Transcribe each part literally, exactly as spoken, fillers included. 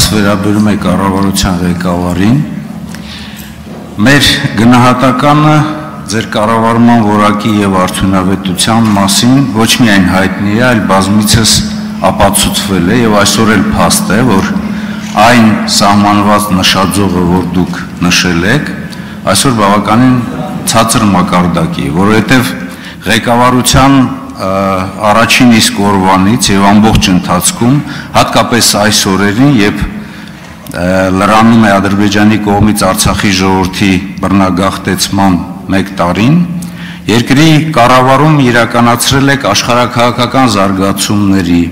հարցս վերաբերում է կառավարության ղեկավարին։ Մեր գնահատականը ձեր կառավարման որակի եւ արդյունավետության մասին ոչ միայն հայտնի է, այլ բազմիցս ապացուցվել է եւ այսօր էլ փաստ է, որ այն սահմանված նշաձողը, որ դուք նշել եք, այսօր բավականին ցածր մակարդակի, որովհետեւ ղեկավարության առաջին իսկ օրվանից եւ ամբողջ ընթացքում, հատկապես այս օրերին, երբ լրանում է Ադրբեջանի կողմից Արցախի ժողովրդի բռնագաղթեցման մեկ տարին, երկրի կառավարում իրականացրել եք աշխարհաքաղաքական զարգացումների,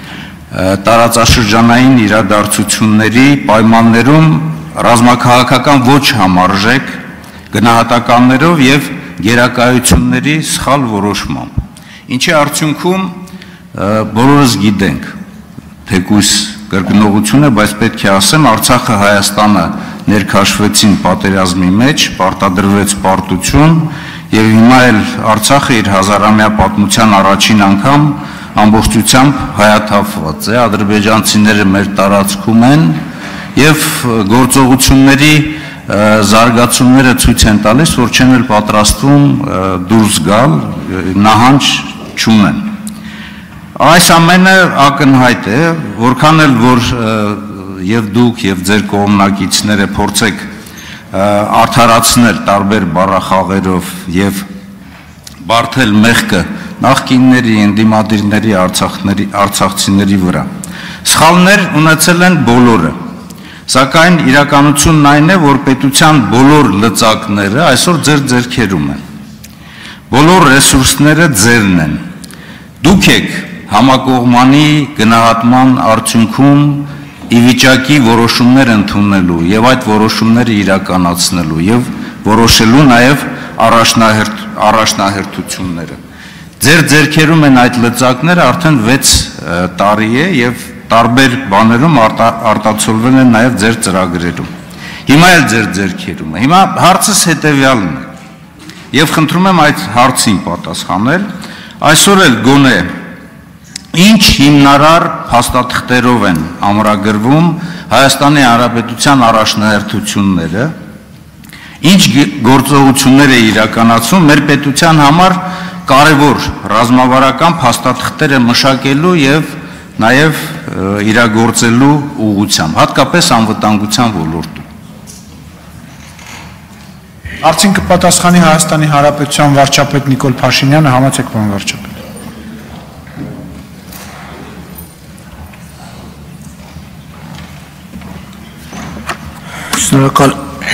տարածաշրջանային իրադարձությունների պայմաններում ռազմաքաղաքական ոչ համարժեք գնահատականներով եւ գերակայությունների սխալ որոշմամբ։ Ինչի արդյունքում բոլորս գիտենք, թեկուզ կրկնողություն է, բայց պետք է ասեմ, Արցախը, Հայաստանը ներքաշվեցին պատերազմի մեջ, պարտադրվեց պարտություն եւ հիմա էլ Արցախը իր հազարամյա պատմության առաջին անգամ ամբողջությամբ հայաթափված է, ադրբեջանցիները մեր տարածքում են եւ գործողությունների զարգացումները ցույց են տալիս, որ չեն էլ պատրաստվում դուրս գալ, նահանջ չունեն։ Այս ամենը ակնհայտ է, որքան էլ որ եւ դուք եւ ձեր կողմնակիցները փորձեք արդարացնել տարբեր բառախաղերով եւ բարթել մեղքը նախկինների, ընդդիմադիրների, արցախների, արցախցիների վրա։ Սխալներ ունեցել են բոլորը, սակայն իրականությունն այն է, որ պետության բոլոր լծակները այսօր ձեր ձեռքերում են։ Բոլոր ռեսուրսները ձերն են։ Դուք եք համակողմանի գնահատման արդյունքում ի վիճակի որոշումներ ընդունելու եւ այդ որոշումները իրականացնելու եւ որոշելու նաեւ առաջնահերթ առաջնահերթությունները։ Ձեր ձեռքերում են այդ լծակները արդեն վեց տարի է եւ տարբեր բաներում արտացոլվել են նաեւ ձեր ծրագրերում։ Հիմա էլ ձեր ձեռքերում է։ Հիմա հարցս հետեւյալն է։ Եվ խնդրում եմ այդ հարցին պատասխանել, այսօր էլ գոնե ինչ հիմնարար փաստաթղթերով են ամրագրվում Հայաստանի Հանրապետության առաջնահերթությունները, ինչ գործողություններ է իրականացում մեր պետության համար կարևոր ռազմավարական փաստաթղթերը մշակելու եւ նաեւ իրագործելու ուղղությամբ, հատկապես անվտանգության ոլորտում։ Արդյոք կպատասխանի Հայաստանի Հանրապետության վարչապետ Նիկոլ Փաշինյանը, համեցեք պարոն վարչապետ։ Շնորհակալ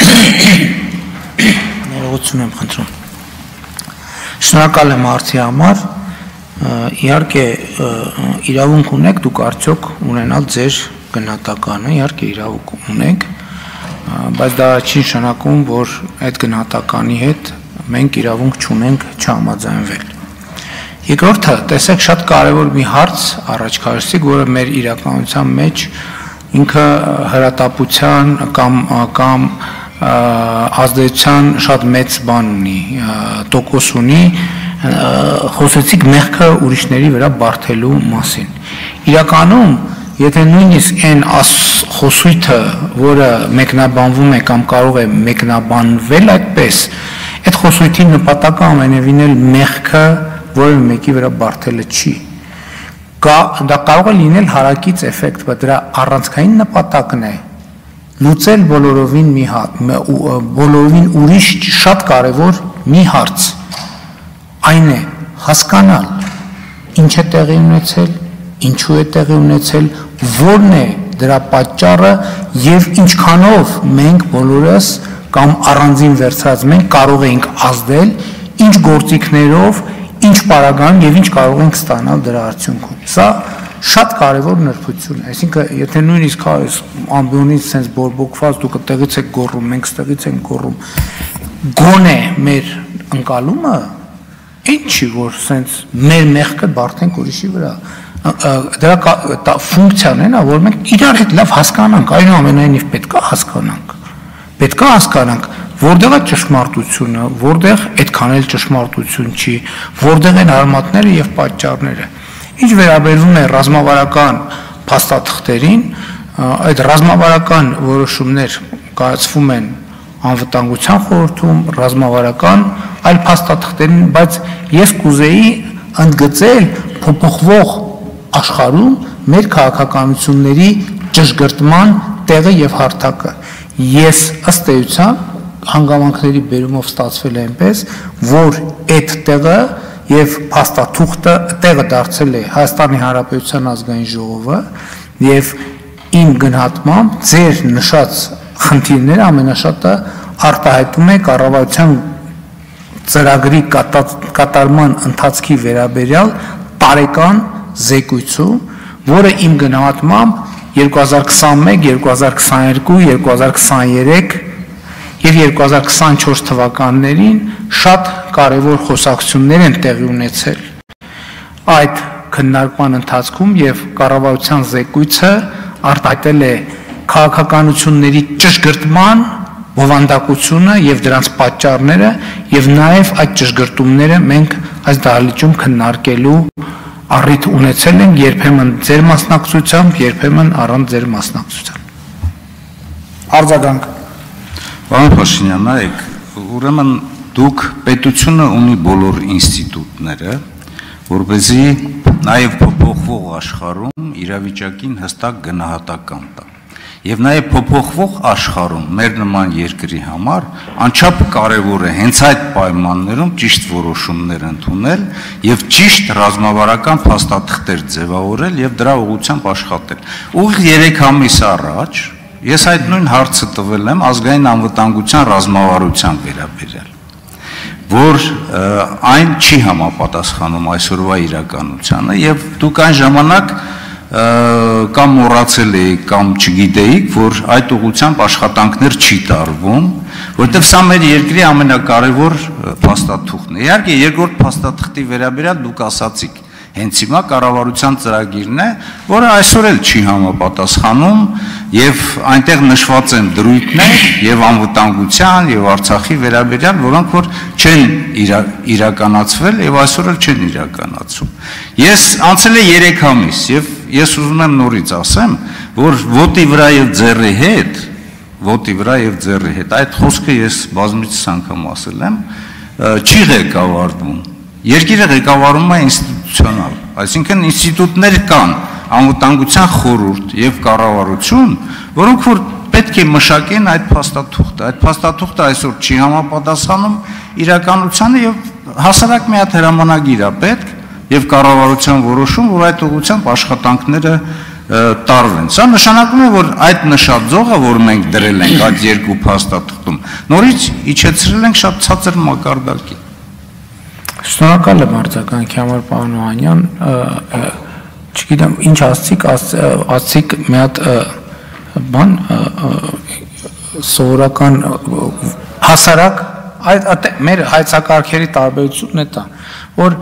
ներողություն եմ խնդրում։ Շնորհակալ եմ հարցի համար։ Իհարկե իրավունք ունեք դուք արդյոք ունենալ ձեր գնահատականը, իհարկե իրավունք ունեք, բայց դա չի նշանակում, որ այդ գնահատականի հետ մենք իրավունք չունենք չհամաձայնվել։ Երկրորդը, տեսեք, շատ կարևոր մի հարց առաջ քաշեցիք, որը մեր իրականության մեջ ինքը հրատապության կամ կամ ազդեցության շատ մեծ բան ունի, տոկոս ունի, խոսեցիք մեղքը ուրիշների վրա բարթելու մասին։ Իրականում, եթե նույնիսկ այն խոսույթը, որը մեկնաբանվում է կամ կարող է մեկնաբանվել այդպես, այդ խոսույթի նպատակը ամենևին էլ մեղքը որևէ մեկի վրա բարթելը չի։ Դա կարող է լինել հարակից էֆեկտ, բայց դրա առանցքային նպատակն է լուծել բոլորովին մի բոլորովին ուրիշ շատ կարևոր մի հարց։ Այն է հասկանալ ինչ է տեղի ունեցել, ինչու է տեղի ունեցել, որն է դրա պատճառը եւ ինչքանով մենք բոլորս կամ առանձին վերցրած մենք կարող ենք ազդել, ինչ գործիքներով, ինչ պարագան եւ ինչ կարող ենք ստանալ դրա արդյունքում։ Սա շատ կարևոր նրբություն է, այսինքն եթե նույնիսկ ամբիոնից sense բորբոքված դուք այդտեղից եք գոռում, մենք այդտեղից ենք գոռում, գոնե մեր ընկալումը ինչի որ sense մեր մեղքը բարթենք ուրիշի վրա, դրա ֆունկցիան է նա, որ մենք իրար հետ լավ հասկանանք, այնուամենայնիվ պետք է հասկանանք, պետք է հասկանանք, որտեղ է ճշմարտությունը, որտեղ այդքան էլ ճշմարտություն չի, որտեղ են արմատները եւ պատճառները։ Ինչ վերաբերվում է ռազմավարական փաստաթղթերին, այդ ռազմավարական որոշումներ կայացվում են անվտանգության խորհրդում, ռազմավարական այլ փաստաթղթերին, բայց ես կուզեի ընդգծել փոփոխվող աշխարհում մեր քաղաքականությունների ճշգրտման տեղը եւ հարթակը։ Ես ըստ էության հանգամանքների բերումով ստացվել է այնպես, որ այդ տեղը եւ փաստաթուղթը տեղը դարձել է Հայաստանի Հանրապետության ազգային ժողովը եւ իմ գնահատմամբ ձեր նշած խնդիրները ամենաշատը արտահայտում է կառավարության ծրագրի կատարման ընթացքի վերաբերյալ տարեկան զեկույցում, որը իմ գնահատմամբ երկու հազար քսանմեկ, երկու հազար քսաներկու, երկու հազար քսաներեք եւ երկու հազար քսանչորս թվականներին շատ կարևոր խոսակցություններ են տեղի ունեցել այդ քննարկման ընթացքում եւ կառավարության զեկույցը արտահայտել է քաղաքականությունների ճշգրտման բովանդակությունը եւ դրանց պատճառները եւ նաեւ այդ ճշգրտումները մենք այս դահլիճում քննարկելու առիթ ունեցել ենք երբեմն ձեր մասնակցությամբ, երբեմն առանց ձեր մասնակցության։ Արձագանք։ Պարոն Փաշինյան, նայեք, ուրեմն դուք պետությունը ունի բոլոր ինստիտուտները, որպեսզի նաև փոփոխվող աշխարհում իրավիճակին հստակ գնահատական տա։ Եվ նաև փոփոխվող աշխարհում մեր նման երկրի համար անչափ կարևոր է հենց այդ պայմաններում ճիշտ որոշումներ ընդունել եւ ճիշտ ռազմավարական փաստաթղթեր ձևավորել եւ դրա ուղղությամբ աշխատել։ Ուղիղ երեք ամիս առաջ ես այդ նույն հարցը տվել եմ ազգային անվտանգության ռազմավարության վերաբերյալ, որ այն չի համապատասխանում այսօրվա իրականությանը եւ դուք այն ժամանակ կամ մոռացել եք կամ չգիտեիք, որ այդ ուղղությամբ աշխատանքներ չի տարվում, որտեղ սա մեր երկրի ամենակարևոր փաստաթուղթն է։ Իհարկե, երկրորդ փաստաթղթի վերաբերյալ դուք ասացիք, հենց հիմա կառավարության ծրագիրն է, որը այսօր էլ չի համապատասխանում եւ այնտեղ նշված են դրույթներ եւ անվտանգության եւ Արցախի վերաբերյալ, որոնք որ չեն իրականացվել եւ այսօր էլ չեն իրականացում։ Ես անցել է երեք ամիս եւ ես ուզում եմ նորից ասեմ, որ ոտի վրա եւ ձեռի հետ, ոտի վրա եւ ձեռի հետ, այդ խոսքը ես բազմիցս անգամ ասել եմ, չի ղեկավարվում։ Երկիրը ղեկավարում է ինստիտուցիոնալ, այսինքն ինստիտուտներ կան, անվտանգության խորհուրդ եւ կառավարություն, որոնք որ պետք է մշակեն այդ փաստաթուղթը։ Այդ փաստաթուղթը այսօր չի համապատասխանում իրականությանը եւ հասարակ մի հատ հրամանագիր է պետք եւ կառավարության որոշում, որ այդ ուղղությամբ աշխատանքները տարվեն։ Սա նշանակում է, որ այդ նշած ձողը, որ մենք դրել ենք այդ երկու փաստաթղթում, նորից իջեցրել ենք շատ ցածր մակարդակի։ Շնորհակալ եմ արձագանքի համար, պարոն Օհանյան, չգիտեմ ինչ ասցիք, ասցիք մի հատ բան սովորական հասարակ այդ մեր հայցակարգերի տարբերությունն է դա, որ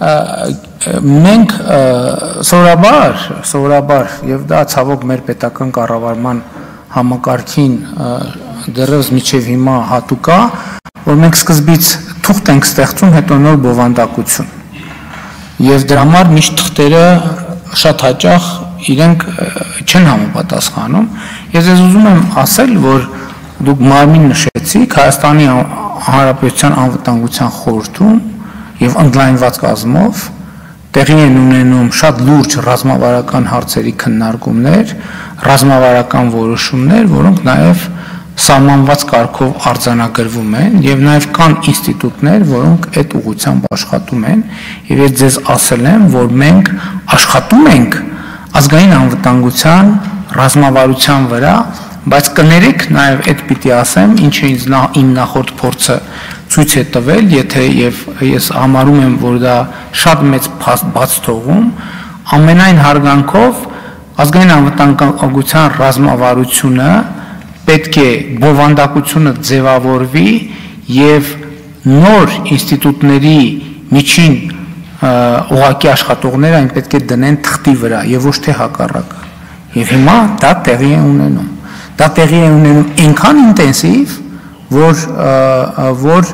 մենք սովորաբար, սովորաբար եւ դա ցավոք մեր պետական կառավարման համակարգին դեռևս միջև հիմա հատուկ է, որ մենք սկզբից թուղթ ենք ստեղծում, հետո նոր բովանդակություն։ Եվ դրա համար միշտ թղթերը շատ հաճախ իրենք չեն համապատասխանում։ Ես ես ուզում եմ ասել, որ դուք մարմին նշեցիք Հայաստանի Հանրապետության անվտանգության խորհրդում եւ ընդլայնված կազմով տեղի են ունենում շատ լուրջ ռազմավարական հարցերի քննարկումներ, ռազմավարական որոշումներ, որոնք նաեւ սահմանված կարգով արձանագրվում են եւ նաեւ կան ինստիտուտներ, որոնք այդ ուղղությամբ աշխատում են եւ ես ձեզ ասել եմ, որ մենք աշխատում ենք ազգային անվտանգության ռազմավարության վրա, բայց կներեք նաեւ այդ պիտի ասեմ, ինչը ինձ իմ նախորդ փորձը ցույց է տվել, եթե եւ ես համարում եմ, որ դա շատ մեծ բաց թողում, ամենայն հարգանքով ազգային անվտանգության ռազմավարությունը պետք է բովանդակությունը ձևավորվի եւ նոր ինստիտուտների միջին ուղղակի աշխատողները այն պետք է դնեն թղթի վրա եւ ոչ թե հակառակը։ Եվ հիմա դա տեղի է ունենում։ Դա տեղի է ունենում այնքան ինտենսիվ, որ որ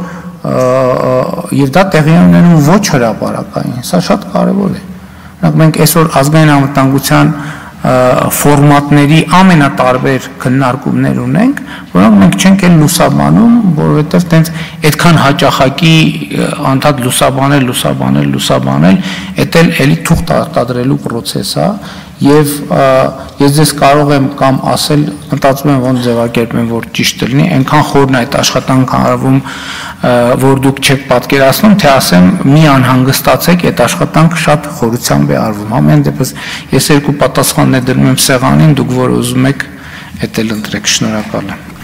եւ դա տեղի է ունենում ոչ հրապարակային։ Սա շատ կարեւոր է։ Մենք այսօր ազգային անվտանգության ֆորմատների ամենատարբեր քննարկումներ ունենք, որոնք մենք չենք էլ լուսաբանում, որովհետև տենց այդքան հաճախակի անդադ լուսաբանել, լուսաբանել, լուսաբանել, դա էլ էլի թուղթ արտադրելու process է, եւ ես ձեզ կարող եմ կամ ասել, մտածում եմ ոնց ձևակերպեմ, որ ճիշտ լինի, այնքան խորն է այդ աշխատանքը արվում, որ դուք չեք պատկերացնում, թե ասեմ մի անհանգստացեք, այդ աշխատանքը շատ խորությամբ է արվում։ Ամեն դեպս ես երկու պատասխաններ դնում եմ սեղանին, դուք որ ուզում եք, դա էլ ընտրեք, շնորհակալ եմ։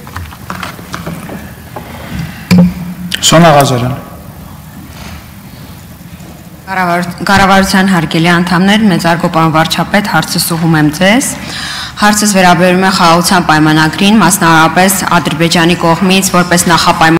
Սոնա Ղազարյան։ Կառավարության հարգելի անդամներ, մեծարգո պարոն վարչապետ, հարցս ուղղում եմ ձեզ։ Հարցս վերաբերում է խաղաղության պայմանագրին, մասնավորապես Ադրբեջանի կողմից որպես նախապայման